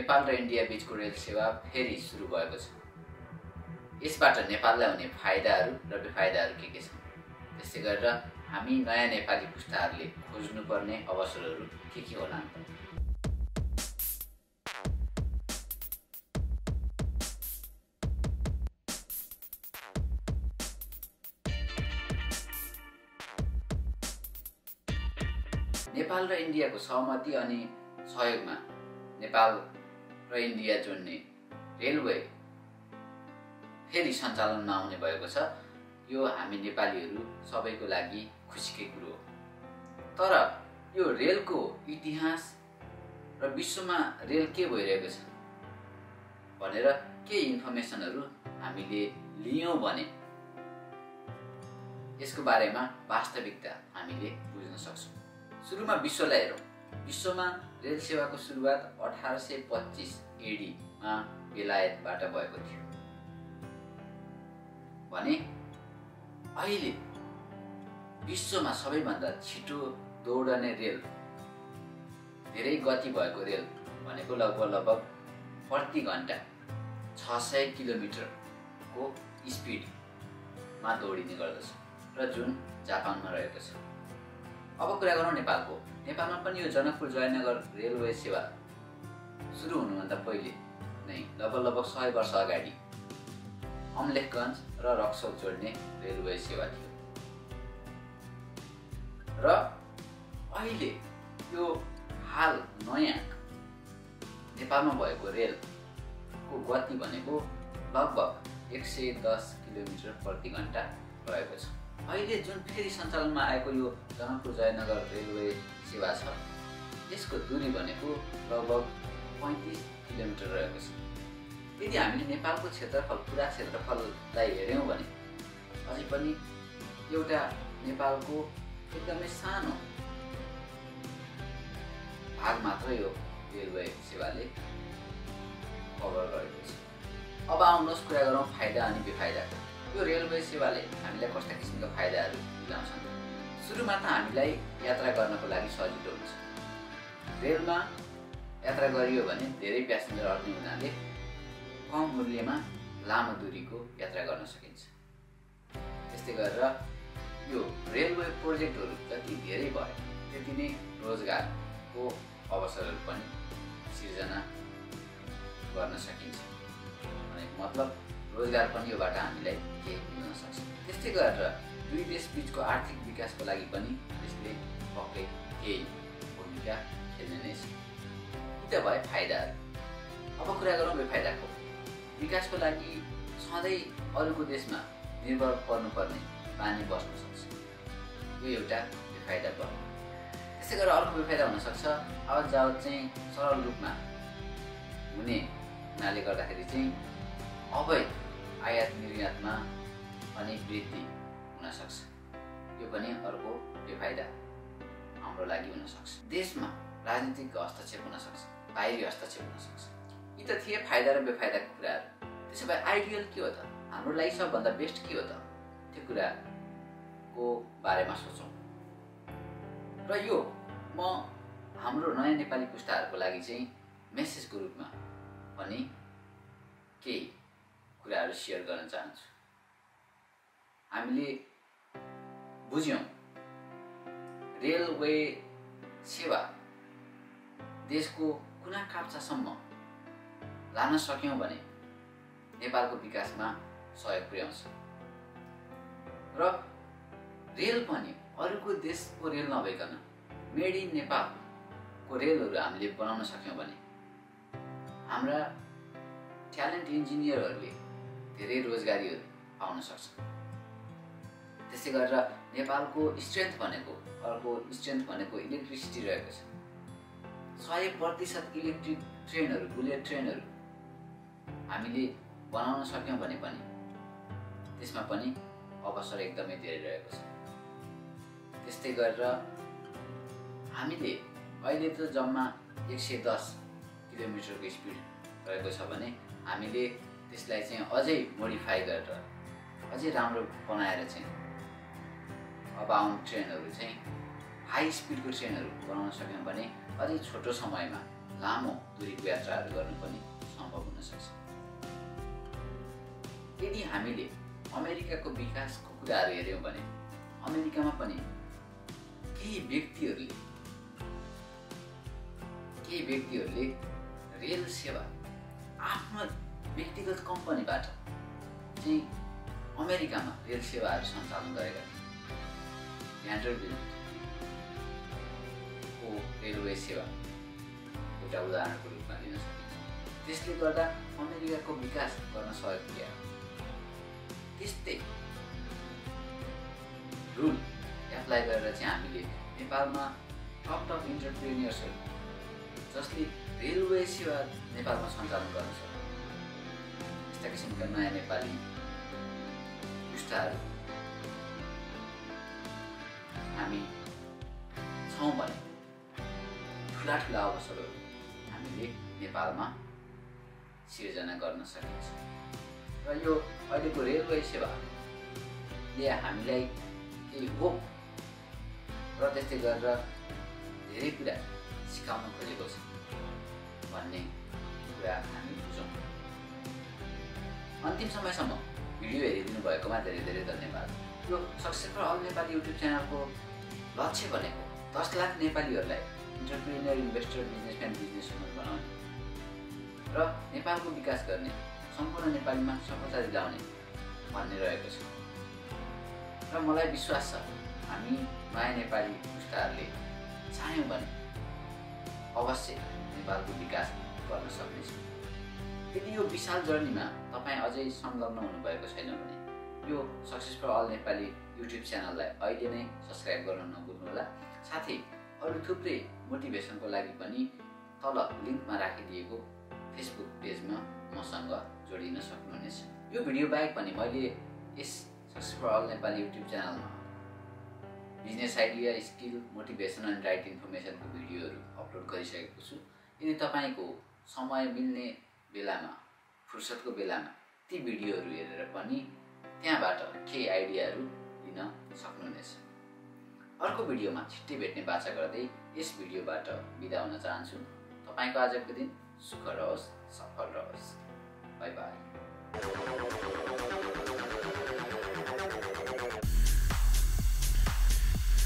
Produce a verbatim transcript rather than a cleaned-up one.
नेपाल र इन्डिया बीचको रेल सेवा फेरि सुरु भएको छ। यसबाट नेपाललाई हुने फाइदाहरू र बेफाइदाहरू के के छन्, त्यसै गरेर हामी नयाँ नेपाली पुस्ताहरूले खोज्नुपर्ने अवसरहरू के के होलान् त? नेपाल र इन्डियाको सहमति अनि सहयोगमा नेपाल र इन्डिया जोड्ने रेलवे फेरि सञ्चालनमा आउने भएको छ। यो हामी नेपालीहरू सबैको लागि खुसीकै कुरो हो। तर यो रेलको इतिहास र विश्वमा रेल के भइरहेको छ भनेर के इन्फर्मेसनहरू हामीले लियौँ भने यसको बारेमा वास्तविकता हामीले बुझ्न सक्छौँ। सुरुमा विश्वलाई हेरौँ। विश्वमा रेल सेवाको सुरुवात अठार सय पच्चिस एडीमा बेलायतबाट भएको थियो भने अहिले विश्वमा सबैभन्दा छिटो दौडने रेल, धेरै गति भएको रेल भनेको लगभग लगभग प्रति घन्टा छ सय किलोमिटरको स्पिडमा दौडिने गर्दछ र जुन जापानमा रहेको छ। अब कुरा गरौँ नेपालको। नेपालमा पनि यो जनकपुर जयनगर रेलवे सेवा सुरु हुनुभन्दा पहिले नै लगभग लगभग सय वर्ष अगाडि अमलेखगञ्ज र रक्सौल जोड्ने रेलवे सेवा थियो र अहिले यो हाल नयाँ नेपालमा भएको रेलको गति भनेको लगभग एक सय दस किलोमिटर प्रति घन्टा रहेको छ। अहिले जुन फेरि सञ्चालनमा आएको यो जनकपुर जयनगर रेलवे सेवा छ, यसको दूरी भनेको लगभग पैँतिस किलोमिटर रहेको छ। यदि हामीले नेपालको क्षेत्रफल, पुरा क्षेत्रफललाई हेऱ्यौँ भने अझै पनि एउटा नेपालको एकदमै सानो भाग मात्र यो रेलवे सेवाले कभर गरेको छ। अब आउनुहोस् कुरा गरौँ फाइदा अनि बेफाइदाको। यो रेलवे सेवाले हामीलाई कस्ता किसिमका फाइदाहरू दिलाउँछन्। सुरुमा त हामीलाई यात्रा गर्नको लागि सजिलो हुन्छ। रेलमा यात्रा गरियो भने धेरै प्यासेन्जर अट्ने हुनाले कम मूल्यमा लामो दूरीको यात्रा गर्न सकिन्छ। त्यस्तै गरेर यो रेलवे प्रोजेक्टहरू जति धेरै भयो त्यति नै रोजगारको अवसरहरू पनि सिर्जना गर्न सकिन्छ। भनेको मतलब रोजगार पनि योबाट हामीलाई केही मिल्न सक्छ। त्यस्तै गरेर दुई देश बिचको आर्थिक विकासको लागि पनि यसले पक्कै केही भूमिका खेल्ने नै छ। यी त भए फाइदाहरू। अब कुरा गरौँ बेफाइदाको। विकासको लागि सधैँ अरूको देशमा निर्भर पर्नुपर्ने बानी बस्न सक्छ। यो एउटा बेफाइदा भयो। त्यसै गरेर अर्को बेफाइदा हुनसक्छ आवत जावत चाहिँ सरल रूपमा हुने हुनाले गर्दाखेरि चाहिँ अवैध आयात निर्यातमा पनि वृद्धि हुन सक्छ। यो पनि अर्को बेफाइदा हाम्रो लागि हुन सक्छ। देशमा राजनीतिक हस्तक्षेप हुन सक्छ, बाहिरी हस्तक्षेप हुन सक्छ। यी त थिए फाइदा र बेफाइदाको कुराहरू। त्यसो भए आइडियल के हो त, हाम्रो लागि सबभन्दा बेस्ट के हो त, त्यो कुराको बारेमा सोचौँ। र यो म हाम्रो नयाँ नेपाली पुस्ताहरूको लागि चाहिँ मेसेजको रूपमा पनि केही कुराहरू सेयर गर्न चाहन्छु। हामीले बुझ्यौँ रेलवे सेवा देशको कुना काप्चासम्म लान सक्यौँ भने नेपालको विकासमा सहयोग पुर्याउँछ र रेल पनि अरूको देशको रेल नभइकन मेड इन नेपालको रेलहरू हामीले बनाउन सक्यौँ भने हाम्रा ट्यालेन्ट इन्जिनियरहरूले धेरै रोजगारीहरू पाउन सक्छ। त्यसै गरेर नेपालको स्ट्रेन्थ भनेको अर्को स्ट्रेन्थ भनेको इलेक्ट्रिसिटी रहेको छ। सय प्रतिशत इलेक्ट्रिक ट्रेनहरू, बुलेट ट्रेनहरू हामीले बनाउन सक्यौँ भने पनि त्यसमा पनि अवसर एकदमै धेरै रहेको छ। त्यस्तै गरेर हामीले अहिले त जम्मा एक सय दस किलोमिटरको स्पिड रहेको छ भने हामीले त्यसलाई चाहिँ अझै मोडिफाई गरेर अझै राम्रो बनाएर चाहिँ अब आउने ट्रेनहरू चाहिँ हाई स्पिडको ट्रेनहरू बनाउन सक्यौँ भने अझै छोटो समयमा लामो दूरीको यात्राहरू गर्न पनि सम्भव हुन सक्छ। यदि हामीले अमेरिकाको विकासको कुराहरू हेऱ्यौँ भने अमेरिकामा पनि केही व्यक्तिहरूले केही व्यक्तिहरूले रेल सेवा आफ्नो व्यक्तिगत कम्पनीबाट चाहिँ अमेरिकामा रेल सेवाहरू सञ्चालन गरेका थिए। भ्यान्डरबिल्टको रेलवे सेवा एउटा उदाहरणको रूपमा लिन सकिन्छ। त्यसले गर्दा अमेरिकाको विकास गर्न सहयोग पुर्यायो। त्यस्तै रुल एप्लाई गरेर चाहिँ हामीले नेपालमा टप टप इन्टरप्रेन्योर्सहरू जसले रेलवे सेवा नेपालमा सञ्चालन गर्न सक्छ यस्ता किसिमका नयाँ नेपाली पुस्ताहरू हामी छौँ भने ठुला ठुला अवसरहरू हामीले नेपालमा सिर्जना गर्न सकिन्छ। र यो अहिलेको रेलवे सेवाले हामीलाई केही होप र त्यस्तै गरेर धेरै कुरा सिकाउन खोजेको छ भन्ने कुरा हामी बुझौँ। अन्तिम समयसम्म भिडियो हेरिदिनु भएकोमा धेरै धेरै धन्यवाद। यो success for all Nepali YouTube च्यानलको लक्ष्य भनेको दस लाख नेपालीहरूलाई entrepreneur, investor, businessman, business woman बनाउने र नेपालको विकास गर्ने, सम्पूर्ण नेपालीमा सफलता दिलाउने भन्ने रहेको छ। र मलाई विश्वास छ हामी नयाँ नेपाली पुस्ताहरूले चाह्यौँ भने अवश्य नेपालको विकास गर्न सक्नेछौँ। यदि यो विशाल जर्नीमा तपाईँ अझै संलग्न हुनुभएको छैन भने यो success for all Nepali YouTube च्यानललाई अहिले नै सब्सक्राइब गर्न नभुल्नुहोला। साथै अरू थुप्रै मोटिभेसनको लागि पनि तल लिङ्कमा राखिदिएको फेसबुक पेजमा मसँग जोडिन सक्नुहुनेछ। यो भिडियो बाहेक पनि मैले यस success for all Nepali YouTube च्यानलमा business idea, skill, motivation and right इन्फर्मेसनको भिडियोहरू अपलोड गरिसकेको छु। यदि तपाईँको समय मिल्ने बेलामा, फुर्सदको बेलामा ती भिडियोहरू हेरेर पनि त्यहाँबाट केही आइडियाहरू लिन सक्नुहुनेछ। अर्को भिडियोमा छिट्टै भेट्ने बाचा गर्दै यस भिडियोबाट बिदा हुन चाहन्छु। तपाईँको आजको दिन सुख रहोस्, सफल रहोस्। Bye by.